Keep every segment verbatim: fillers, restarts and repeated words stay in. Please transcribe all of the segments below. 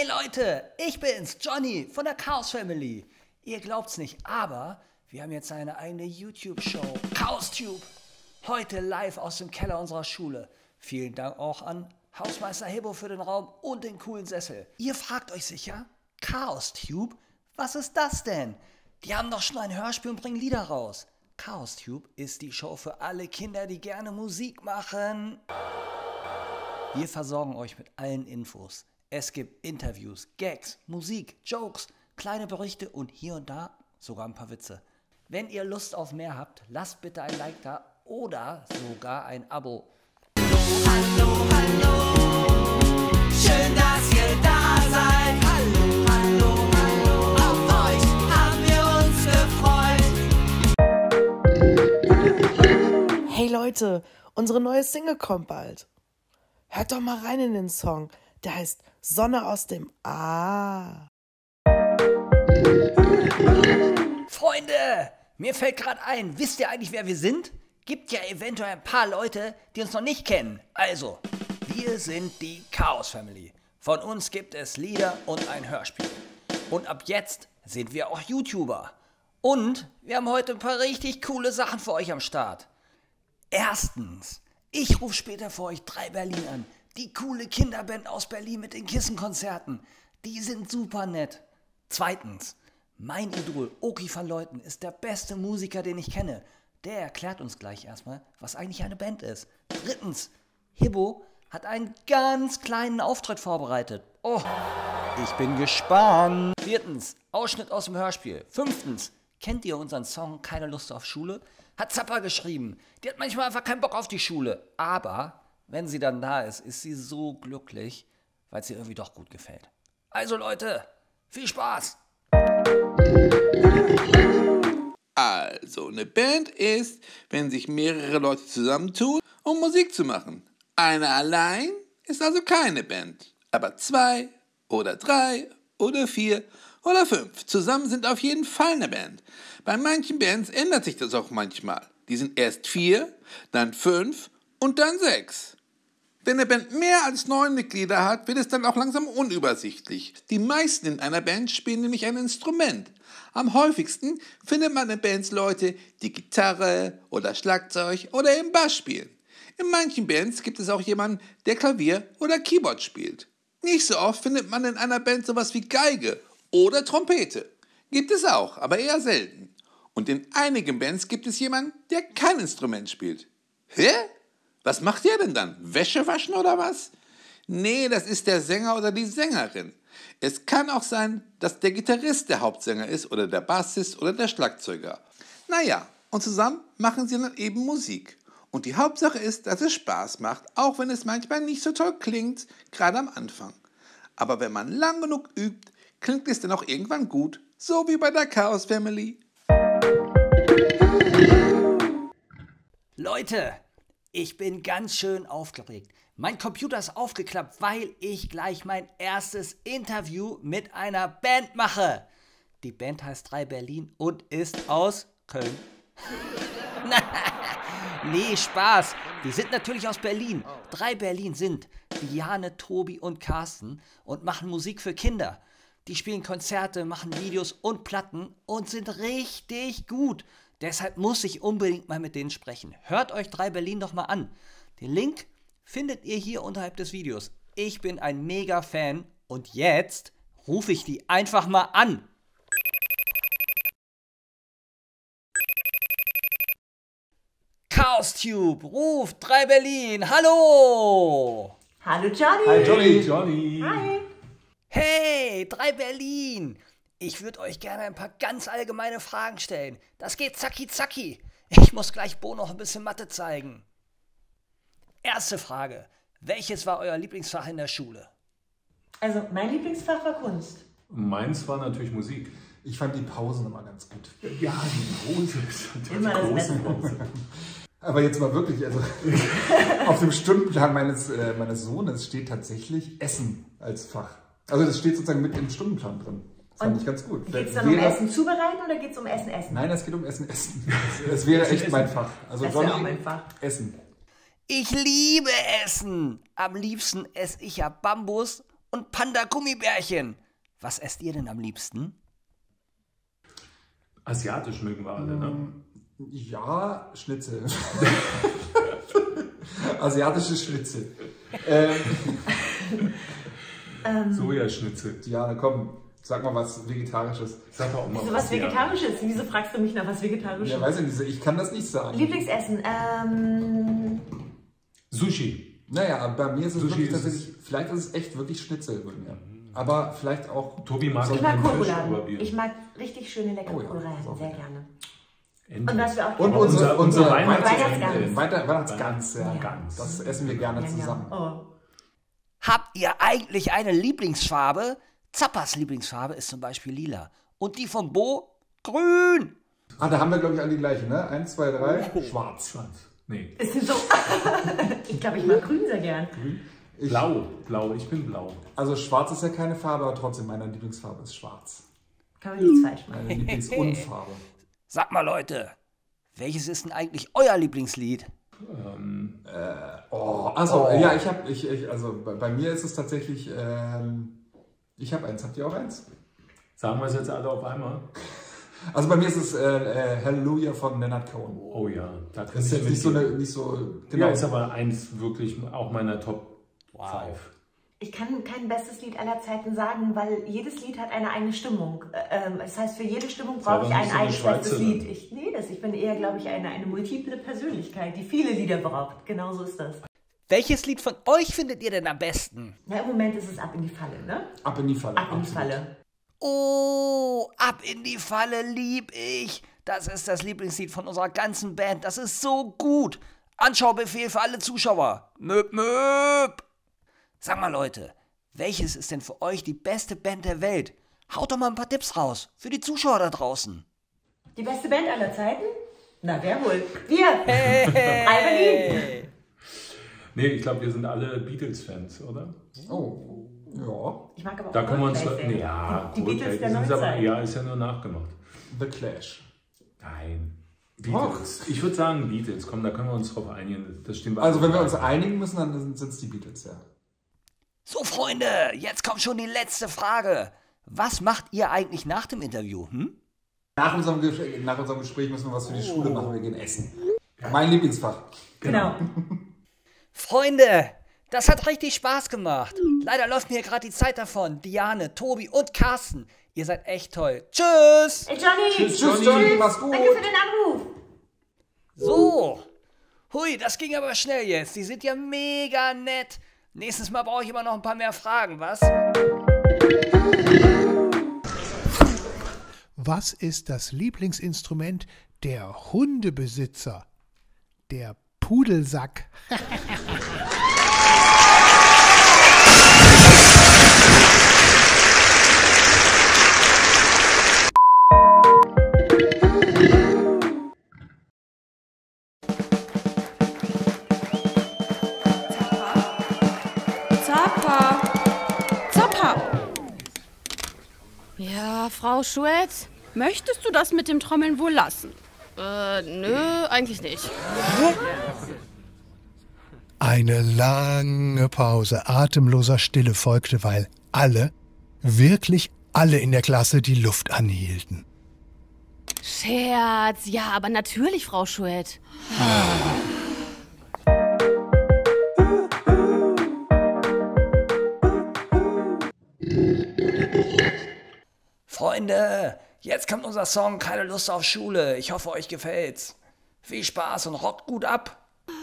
Hey Leute, ich bin's, Johnny von der Chaos Family. Ihr glaubt's nicht, aber wir haben jetzt eine eigene YouTube-Show, ChaosTube. Heute live aus dem Keller unserer Schule. Vielen Dank auch an Hausmeister Hibbo für den Raum und den coolen Sessel. Ihr fragt euch sicher, ChaosTube? Was ist das denn? Die haben doch schon ein Hörspiel und bringen Lieder raus. ChaosTube ist die Show für alle Kinder, die gerne Musik machen. Wir versorgen euch mit allen Infos. Es gibt Interviews, Gags, Musik, Jokes, kleine Berichte und hier und da sogar ein paar Witze. Wenn ihr Lust auf mehr habt, lasst bitte ein Like da oder sogar ein Abo. Hallo, hallo, schön, dass ihr da seid. Hallo, hallo, hallo, auf euch haben wir uns gefreut. Hey Leute, unsere neue Single kommt bald. Hört doch mal rein in den Song, der heißt Sonne aus dem A. Freunde, mir fällt gerade ein, wisst ihr eigentlich, wer wir sind? Gibt ja eventuell ein paar Leute, die uns noch nicht kennen. Also, wir sind die Chaos Family. Von uns gibt es Lieder und ein Hörspiel. Und ab jetzt sind wir auch YouTuber. Und wir haben heute ein paar richtig coole Sachen für euch am Start. Erstens, ich rufe später für euch drei Berlin an. Die coole Kinderband aus Berlin mit den Kissenkonzerten. Die sind super nett. Zweitens, mein Idol Oki van Leuten ist der beste Musiker, den ich kenne. Der erklärt uns gleich erstmal, was eigentlich eine Band ist. Drittens, Hibbo hat einen ganz kleinen Auftritt vorbereitet. Oh, ich bin gespannt. Viertens, Ausschnitt aus dem Hörspiel. Fünftens, kennt ihr unseren Song Keine Lust auf Schule? Hat Zappa geschrieben. Die hat manchmal einfach keinen Bock auf die Schule. Aber wenn sie dann da ist, ist sie so glücklich, weil es ihr irgendwie doch gut gefällt. Also Leute, viel Spaß! Also, eine Band ist, wenn sich mehrere Leute zusammentun, um Musik zu machen. Eine allein ist also keine Band. Aber zwei oder drei oder vier oder fünf zusammen sind auf jeden Fall eine Band. Bei manchen Bands ändert sich das auch manchmal. Die sind erst vier, dann fünf und dann sechs. Wenn eine Band mehr als neun Mitglieder hat, wird es dann auch langsam unübersichtlich. Die meisten in einer Band spielen nämlich ein Instrument. Am häufigsten findet man in Bands Leute, die Gitarre oder Schlagzeug oder eben Bass spielen. In manchen Bands gibt es auch jemanden, der Klavier oder Keyboard spielt. Nicht so oft findet man in einer Band sowas wie Geige oder Trompete. Gibt es auch, aber eher selten. Und in einigen Bands gibt es jemanden, der kein Instrument spielt. Hä? Was macht der denn dann? Wäsche waschen oder was? Nee, das ist der Sänger oder die Sängerin. Es kann auch sein, dass der Gitarrist der Hauptsänger ist oder der Bassist oder der Schlagzeuger. Naja, und zusammen machen sie dann eben Musik. Und die Hauptsache ist, dass es Spaß macht, auch wenn es manchmal nicht so toll klingt, gerade am Anfang. Aber wenn man lang genug übt, klingt es dann auch irgendwann gut, so wie bei der Chaos Family. Leute, ich bin ganz schön aufgeregt. Mein Computer ist aufgeklappt, weil ich gleich mein erstes Interview mit einer Band mache. Die Band heißt drei Berlin und ist aus Köln. Nee, Spaß. Die sind natürlich aus Berlin. drei Berlin sind Diane, Tobi und Carsten und machen Musik für Kinder. Die spielen Konzerte, machen Videos und Platten und sind richtig gut. Deshalb muss ich unbedingt mal mit denen sprechen. Hört euch drei Berlin doch mal an. Den Link findet ihr hier unterhalb des Videos. Ich bin ein Mega-Fan und jetzt rufe ich die einfach mal an. ChaosTube ruft drei Berlin. Hallo! Hallo Johnny! Hi Johnny! Johnny! Hi! Hey, drei Berlin! Ich würde euch gerne ein paar ganz allgemeine Fragen stellen. Das geht zacki zacki. Ich muss gleich Bo noch ein bisschen Mathe zeigen. Erste Frage. Welches war euer Lieblingsfach in der Schule? Also mein Lieblingsfach war Kunst. Meins war natürlich Musik. Ich fand die Pausen immer ganz gut. Ja, die Pause ist natürlich Immer das große Beste. Pause. Aber jetzt mal wirklich, also auf dem Stundenplan meines, äh, meines Sohnes steht tatsächlich Essen als Fach. Also das steht sozusagen mit im Stundenplan drin. Das fand ich ganz gut. Geht es dann um Wäre- Essen zubereiten oder geht es um Essen essen? Nein, es geht um Essen, Essen. Es wäre echt mein Fach. Also Das wäre Johnny, auch mein Fach. Essen. Ich liebe Essen. Am liebsten esse ich ja Bambus und Panda-Gummibärchen. Was esst ihr denn am liebsten? Asiatisch mögen wir alle, ne? Ja, Schnitzel. Asiatische Schnitzel. Ähm, Sojaschnitzel. ja, komm, sag mal was Vegetarisches. Sag doch auch mal So was Vegetarisches. Wieso fragst du mich nach was Vegetarisches? Ja, weiß ich nicht, ich kann das nicht sagen. Lieblingsessen. Ähm, Sushi. Naja, bei mir ist es Sushi wirklich ist tatsächlich, vielleicht ist es echt wirklich Schnitzel bei mir. Aber vielleicht auch... Tobi mag So ich mag keinen Fisch, Kohlraben. aber wir- Ich mag richtig schöne, leckere Oh ja, Kohlraben. ist auch Sehr lecker. gerne. Ente. Und was wir auch Und gerne- unsere, Unser- unser unsere Weihnachtsgans. Weihnachtsgans. Weiter- Weihnachtsgans, ja. Ja. Gans. Das essen wir gerne Ja, ja. zusammen. Oh. Habt ihr eigentlich eine Lieblingsfarbe? Zappas Lieblingsfarbe ist zum Beispiel lila. Und die von Bo? Grün. Ah, da haben wir, glaube ich, alle die gleiche, ne? Eins, zwei, drei. Schwarz. Schwarz. Nee. Es sind so. Ich glaube, ich mag grün sehr gern. Ich, Blau. Blau. Ich bin blau. Also schwarz ist ja keine Farbe, aber trotzdem meine Lieblingsfarbe ist schwarz. Kann man nichts falsch machen. Meine Lieblingsunfarbe. Sag mal Leute, welches ist denn eigentlich euer Lieblingslied? Oh, also ja, ich habe, ich, ich, also bei, bei mir ist es tatsächlich, ähm, ich habe eins. Habt ihr auch eins? Sagen wir es jetzt alle auf einmal? Also bei mir ist es äh, äh, Hallelujah von Leonard Cohen. Oh ja. Da kann Das ist ich jetzt nicht so, mitgehen. eine, nicht so, Ja, ist aber eins wirklich auch meiner Top fünf. Ich kann kein bestes Lied aller Zeiten sagen, weil jedes Lied hat eine eigene Stimmung. Ähm, das heißt, für jede Stimmung Sei brauche doch ich nicht ein so eine eigenes bestes Schweizerin. Lied. Ich, nee, das, ich bin eher, glaube ich, eine, eine multiple Persönlichkeit, die viele Lieder braucht. Genau so ist das. Welches Lied von euch findet ihr denn am besten? Ja, im Moment ist es Ab in die Falle, ne? ab in die Falle. Ab in die absolut. Falle. Oh, Ab in die Falle lieb ich. Das ist das Lieblingslied von unserer ganzen Band. Das ist so gut. Anschaubefehl für alle Zuschauer. Möp, möp. Sag mal Leute, welches ist denn für euch die beste Band der Welt? Haut doch mal ein paar Tipps raus für die Zuschauer da draußen. Die beste Band aller Zeiten? Na, wer wohl? Wir! Hey. Nee, ich glaube, wir sind alle Beatles-Fans, oder? Oh, ja. Ich mag aber auch Da können wir uns... Coldplay sehr. Nee, ja, Die Coldplay, Beatles der das ist aber, Neuzeit. ja, ist ja nur nachgemacht. The Clash. Nein. Beatles. Ich würde sagen Beatles. Komm, da können wir uns drauf einigen. Das stimmt. Also wenn wir uns einigen müssen, dann sind es die Beatles, ja. So Freunde, jetzt kommt schon die letzte Frage. Was macht ihr eigentlich nach dem Interview? Hm? Nach unserem, Ges- nach unserem Gespräch müssen wir was für die Schule machen, wir gehen essen. Mein Lieblingsfach. Genau. Freunde, das hat richtig Spaß gemacht. Leider läuft mir gerade die Zeit davon. Diane, Tobi und Carsten, ihr seid echt toll. Tschüss! Hey Johnny! Tschüss, Johnny, mach's gut. Danke für den Anruf! So, hui, das ging aber schnell jetzt. Die sind ja mega nett. Nächstes Mal brauche ich immer noch ein paar mehr Fragen, was? Was ist das Lieblingsinstrument der Hundebesitzer? Der Pudelsack. Zappa. Zappa. Ja, Frau Schwed, möchtest du das mit dem Trommeln wohl lassen? Äh, nö, eigentlich nicht. Eine lange Pause atemloser Stille folgte, weil alle, wirklich alle in der Klasse die Luft anhielten. Scherz, ja, aber natürlich, Frau Schwed. Freunde, jetzt kommt unser Song Keine Lust auf Schule. Ich hoffe, euch gefällt's. Viel Spaß und rockt gut ab.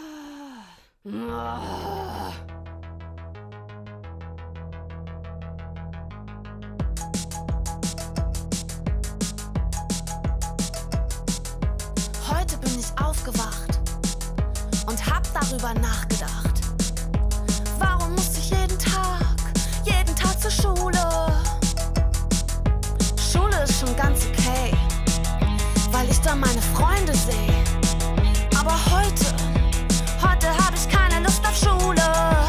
Heute bin ich aufgewacht und hab darüber nachgedacht. Warum muss ich jeden Tag, jeden Tag zur Schule? Schule ist schon ganz okay, weil ich da meine Freunde sehe. Aber heute, heute hab ich keine Lust auf Schule.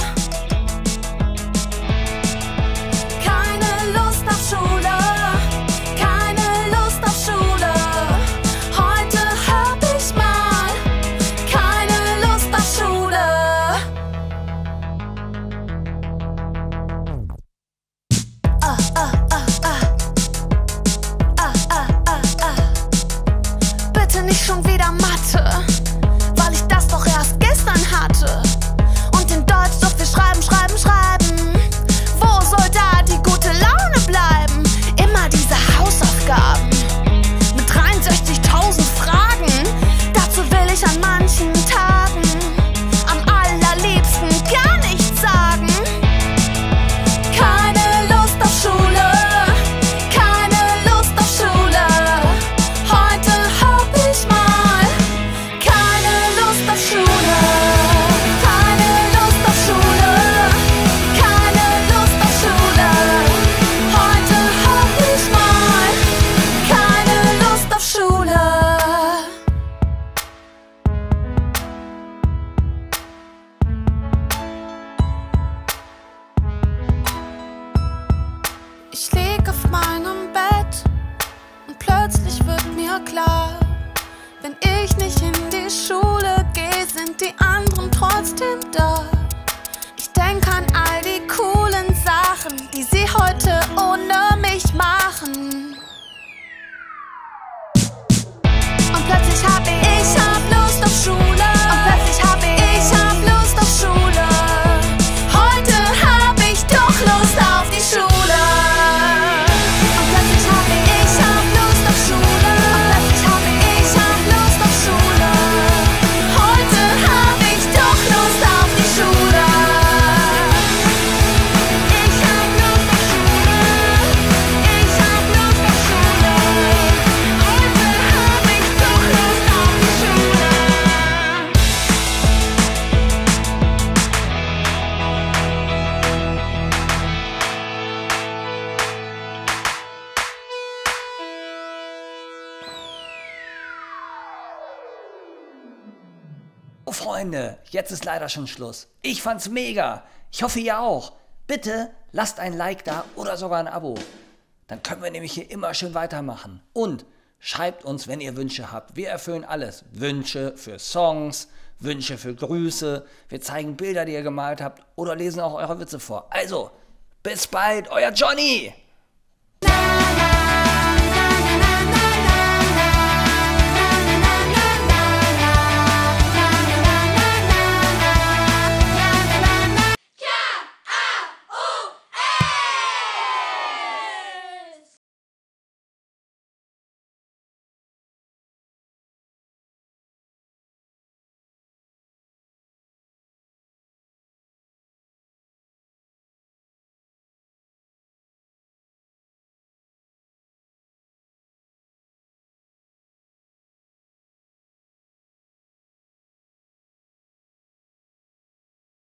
Keine Lust auf Schule. Keine Lust auf Schule. Heute hab ich mal keine Lust auf Schule. Ich lieg auf meinem Bett und plötzlich wird mir klar, wenn ich nicht in die Schule gehe, sind die anderen trotzdem da. Ich denk an all die coolen Sachen, die sie heute ohne mich machen. Und plötzlich hab ich, ich hab Lust auf Schule. Und plötzlich hab ich, ich hab Lust auf Schule. Heute hab ich doch Lust auf die Schule. Und plötzlich hab ich, ich hab Lust auf Schule. Und plötzlich hab ich, ich hab Lust auf Schule. Heute hab ich doch Lust auf die Schule. Ich hab Lust auf Schule. Ich hab Lust auf Schule. Heute hab ich doch Lust auf die Schule. Oh Freunde, jetzt ist leider schon Schluss. Ich fand's mega. Ich hoffe ihr auch. Bitte lasst ein Like da oder sogar ein Abo. Dann können wir nämlich hier immer schön weitermachen. Und schreibt uns, wenn ihr Wünsche habt. Wir erfüllen alles. Wünsche für Songs, Wünsche für Grüße. Wir zeigen Bilder, die ihr gemalt habt oder lesen auch eure Witze vor. Also, bis bald, euer Johnny!